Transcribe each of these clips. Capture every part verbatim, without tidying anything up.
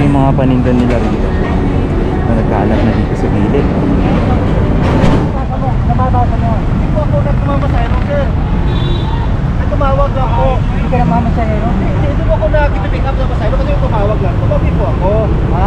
yung mga panindan nila rito na nagkaalat na dito sa gilid. Namabasa mo. Hindi po ako nagmamasayro, sir. Tumawag lang po. Hindi ka namamasayro? Hindi po ako nag-pick up na masayro kasi tumawag lang. Tumawag po ako. Ha?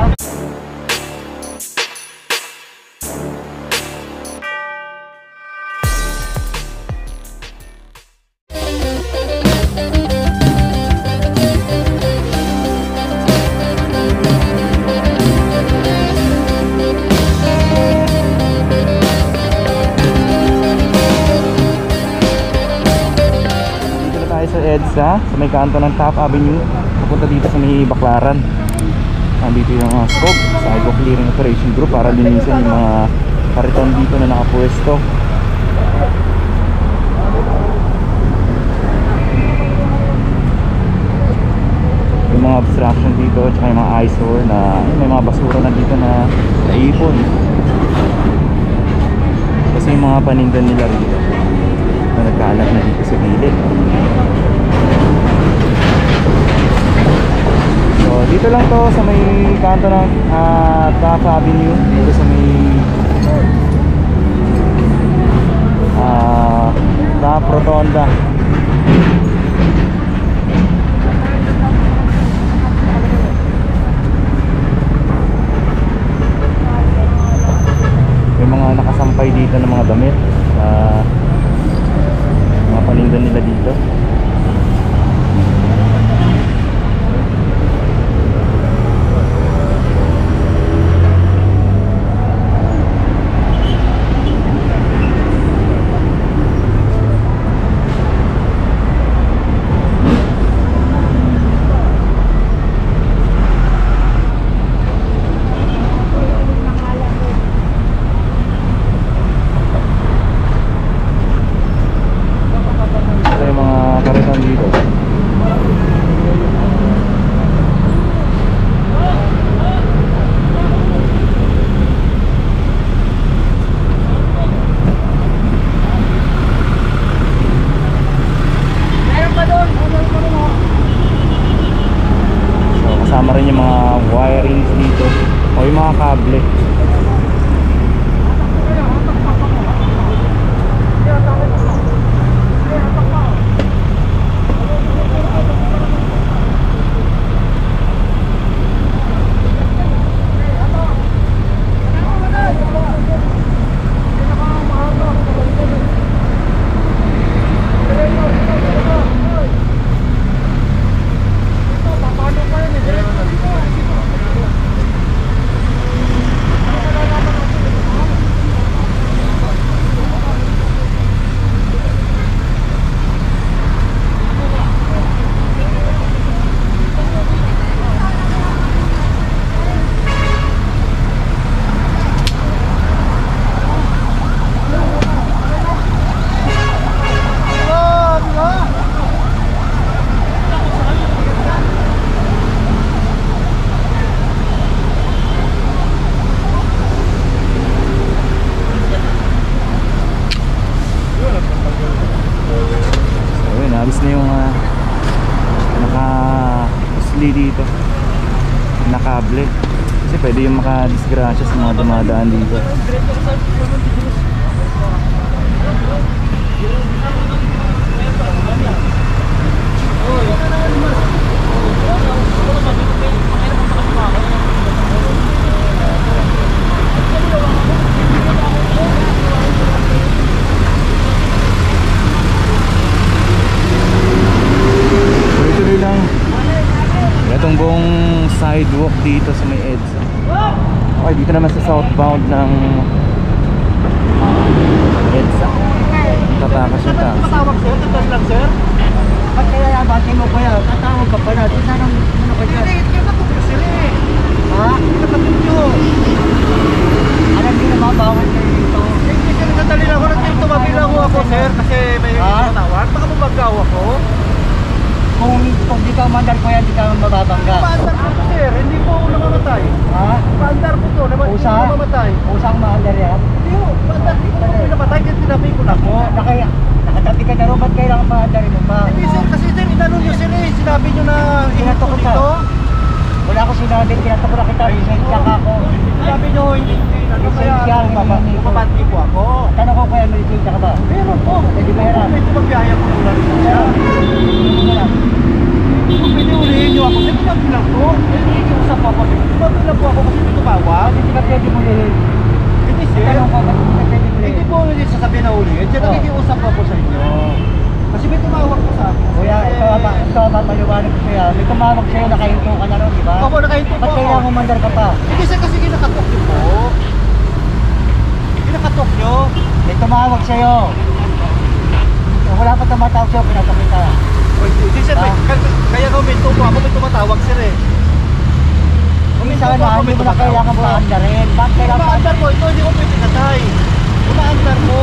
Sa may kanto ng Top Avenue papunta dito sa may Baklaran. Nandito yung uh, scope sidewalk clearing operation group para linisin yung mga kariton dito na nakapwesto. Yung mga obstruction dito at yung mga eyesore na may mga basura na dito na naipon kasi yung mga panindan nila rito na nagkaalat na dito sa gilid. So dito lang to sa may kanto ng uh, Top Avenue, dito sa may uh, Top Rotonda. May mga nakasampay dito ng mga damit, uh, mga panindan nila dito. Kasama rin yung mga wirings dito o yung mga kable. Dito nakable kasi pwede yung makadisgrasya sa mga dumadaan dito. Tuloy-tuloy lang itong buong sidewalk dito sa may EDSA. Okay, dito naman sa southbound ng EDSA. Tatakas yung takas. Tatawag sir, tatawag lang sir. Ba't kaya yabatin mo kaya? Tatawag ka pala. Di sana ano ka dyan? Hindi, hindi ka po sila eh. Ha? Hindi ka patunyo. Alam din na mabawal kayo dito. Hindi sir, nagdali lang ako. Nagdito mabilang ako sir. Kasi may tatawag. Baka mabagaw ako. Kung, kung di ka umandar ko yan, di ka mababangga. Paandar po to sir, hindi po ako namamatay. Ha? Paandar po to, naman hindi ko namamatay. Usang maandar yan? Hindi po, paandar, hindi ko naman namatay, kasi tinabi ko na po. Nakaya, nakatabi ka na rin, ba't kailangan maandarin mo pa? Hindi sir, kasi sir, inano nyo sir eh, sinabi nyo na inato ko dito. Wala ko sinabi. namin, tinatakbo na kita, lisensya ka ako. Sabi nyo, hindi, hindi, ano kaya, Lisensya ang hinihingi ko. kapatid ko ako. Tanong ko kaya may lisensya ka ba? Meron po. Pwede ba yan? Pwede magbiyaya ko mula rin siya. Pwede ulihin nyo ako. Sige lang lang po. Hindi usap po ako. Tumabi lang po ako kasi may tumawag. Hindi ka pwede mo lihin. Hindi sir. Tanong ko, ba't hindi ka pwede mo Hindi lihin? po ulit sasabihin na ulihin. Diyan Oh. nakikiusap po ako sa inyo. Kasi may tumawag po sa akin. Kuya, ito ang ito ang mapaliwanag ko sa'yo. May tumawag sa'yo, nakahinto ka na ron, di ba? Opo, nakahinto po Ba't ako. kailangan umandar ka pa? Hindi sir, kasi kinakatok nyo po. Kinakatok nyo. May tumawag sa'yo. Wala pa tumatawag sa'yo, pinatok kita. Hindi sir, may- kaya- kaya nga uminto po ako. May tumatawag sir eh. Hindi Uminto po sana, ako, hindi may mo na tumatawag kailangan po. paandarin. Bakit kailangan Umaandar po, ito hindi ko pwede natay. Umaandar po.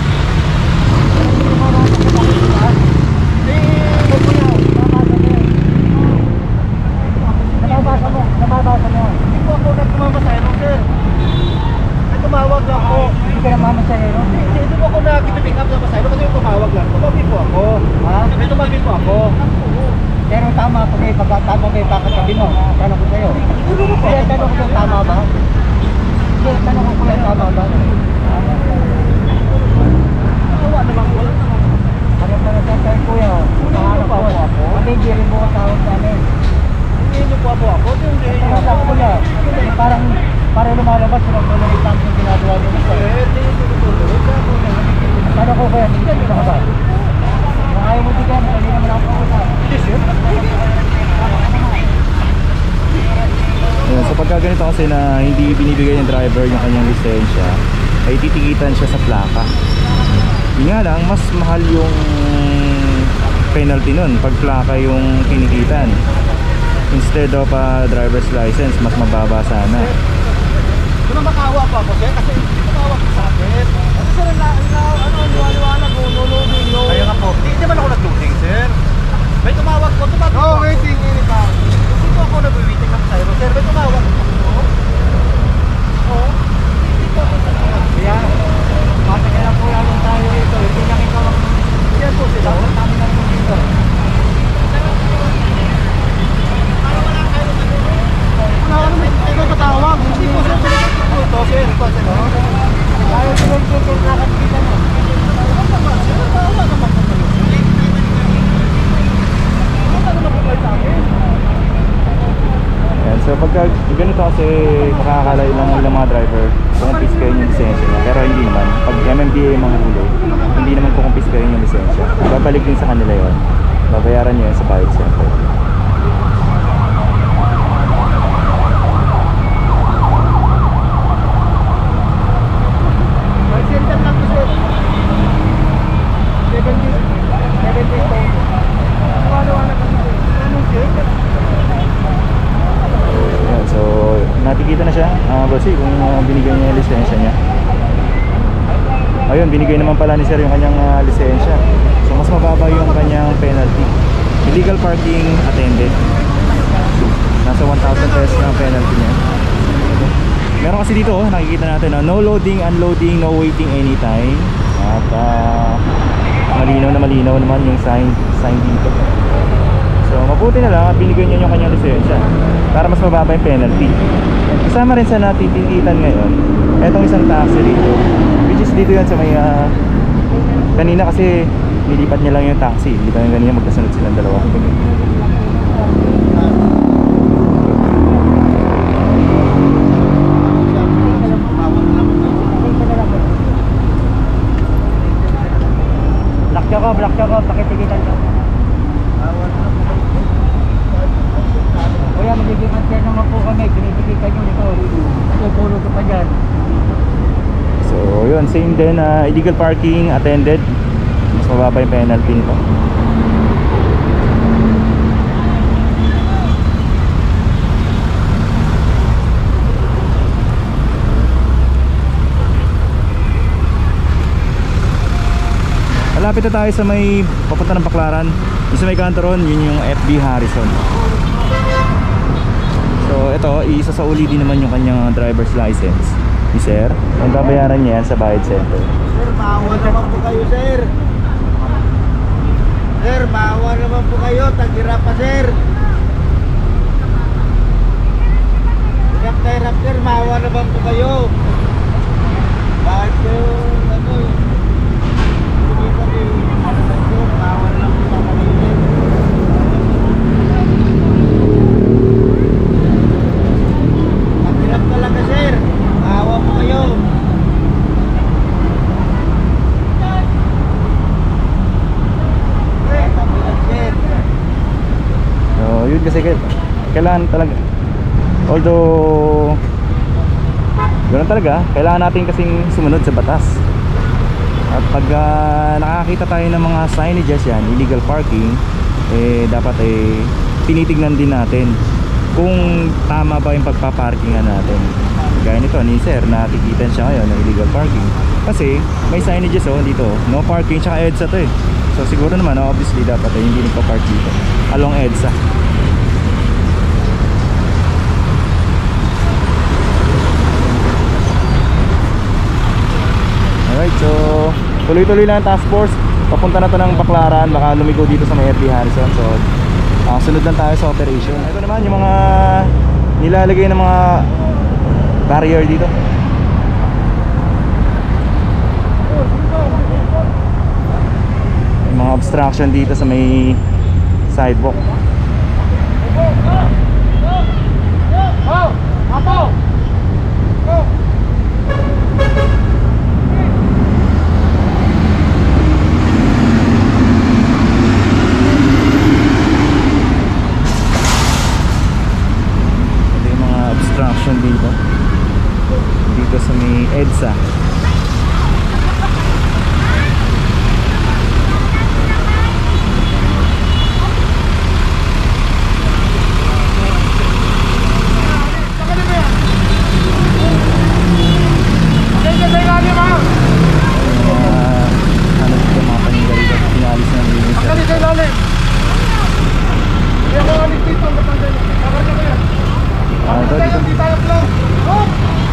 Eh, Nababasa mo, nababasa mo. hindi po ako nagmamasayro, sir. May tumawag lang po. Hindi ka namamasayero. Hindi, hindi po ako nag-pick up na masayro kasi may tumawag lang. Tumabi po ako. Ha? May tumabi po ako. Pero tama po kayo, pag tama kayo, bakit sabi mo? Tanong ko sa'yo. Kaya tanong ko kung tama ba? Hindi, tanong ko kung tama ba? Tawa naman po. Ano pa na tayo kuya? Nakahanap ko ako. Hindi, hindi rin mo katawag namin. Hindi niyo po ako ako. Hindi niyo Ano ako. lang kuya? Parang, parang lumalabas, parang tuloy lang yung ginagawa niyo. Eh, hindi niyo tutuloy. Tanong ko kuya, hindi ka ba? Kung ayaw mo di ka, hindi naman ako kausap. Hindi, sir. Yun, so pagka ganito kasi na hindi binibigay ng driver yung kanyang lisensya, ay titikitan siya sa plaka. Yun nga lang, mas mahal yung penalty nun pag plaka yung tinikitan. Instead of a driver's license, mas mababa sana. Kung makawa po ako, sir, kasi tumawag ko sa akin. Kasi sir, ang la- la- ano, liwanag, nululubing, no. Kaya nga po, hindi naman ako nag-loading, sir. May tumawag po, tumawag po. No, waiting, ini pa. Hindi po ako nag-waiting ng sayro, sir. May tumawag po. Oo. Hindi po ako nag-waiting. Kaya, bakit kaya po lang tayo rito? Hindi nakita ako. Yan po sila. Dapat namin lang po dito. Wala ka naman, ikaw patawag. Hindi po, sir. Ito, sir. Ito, sir. Ayaw ko lang dito, nakakita mo. Ano naman, sir? Tawa naman po kayo. Ano naman po kayo sa akin? Yan, so pagka ganito kasi makakakala lang ilang mga driver kukumpiskayin yung lisensya niya, pero hindi naman. Pag M M D A yung mga huli, hindi naman kukumpiskayin yung lisensya. Babalik din sa kanila yon. Babayaran nyo yun sa bayad center. Center lang po, sir. seventy, seventy po. Wala-wala kami, sir. Anong sir? Yan, so natikita na siya, uh, Bossy, kung uh, binigay niya yung lisensya niya. Ayun, binigay naman pala ni sir yung kanyang uh, lisensya. So mas mababa yung kanyang penalty. Illegal parking attended. Nasa one thousand pesos na ang penalty niya. Meron kasi dito, oh, nakikita natin, uh, no loading, unloading, no waiting anytime. At uh, malinaw na malinaw naman yung sign, sign dito. So mabuti na lang at binigay niya yung kanyang lisensya para mas mababa yung penalty. Kasama rin sa natitikitan ngayon etong isang taxi dito, which is dito yan sa may uh, kanina kasi nilipat niya lang yung taxi, hindi pa yung ganyan magkasunod silang dalawa. Black Jacob, Black Jacob, pakitikitan ka. Kuya, magiging answer naman po kami. Pinitikitan nyo nito. Tutulog ka pa dyan. So yun, same din, uh, illegal parking attended, mas mababa yung penalty nito. Malapit na tayo sa may papunta ng Baclaran. Yung sa may kantaron, yun yung F B Harrison. So ito, isa sa uli din naman yung kanyang driver's license ni sir. Ang babayaran niya yan sa bayad center. Sir, maawa naman po kayo, sir. Sir, maawa naman po kayo. Tagira pa, sir. kailangan talaga, although ganoon talaga, kailangan natin kasing sumunod sa batas. At pag uh, nakakita tayo ng mga signages yan, illegal parking, eh dapat eh tinitignan din natin kung tama ba yung pagpaparkingan natin. Gaya nito ni sir, natikitan siya ngayon ng illegal parking kasi may signages oh dito, no parking tsaka EDSA to eh. So siguro naman obviously dapat eh hindi nagpa-park dito along EDSA. Alright, so tuloy-tuloy lang ang task force. Papunta na to ng Baklaran, baka lumigo dito sa may F D Harrison. So uh, sunod lang tayo sa operation. Ito naman yung mga nilalagay ng mga barrier dito. May mga obstruction dito sa may sidewalk. Dito dito sa may EDSA. Ano dito mga paninda dito, pinalis na nilinis. Akali sa ilalim. Hindi ako alis dito ang kapanda niya. Kakar niya ko yan. Ah, ito dito. Hindi tayo flow. Oh!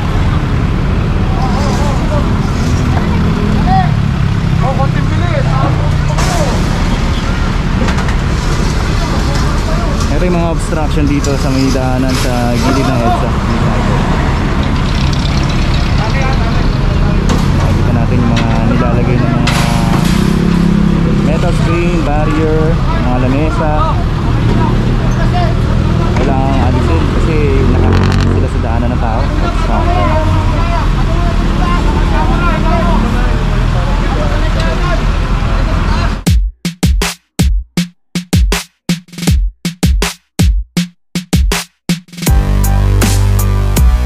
Oh, konting bilis. Ito yung mga obstruction dito sa may daanan sa gilid ng EDSA. Nakikita natin yung mga nilalagay ng mga metal screen, barrier, mga lamesa.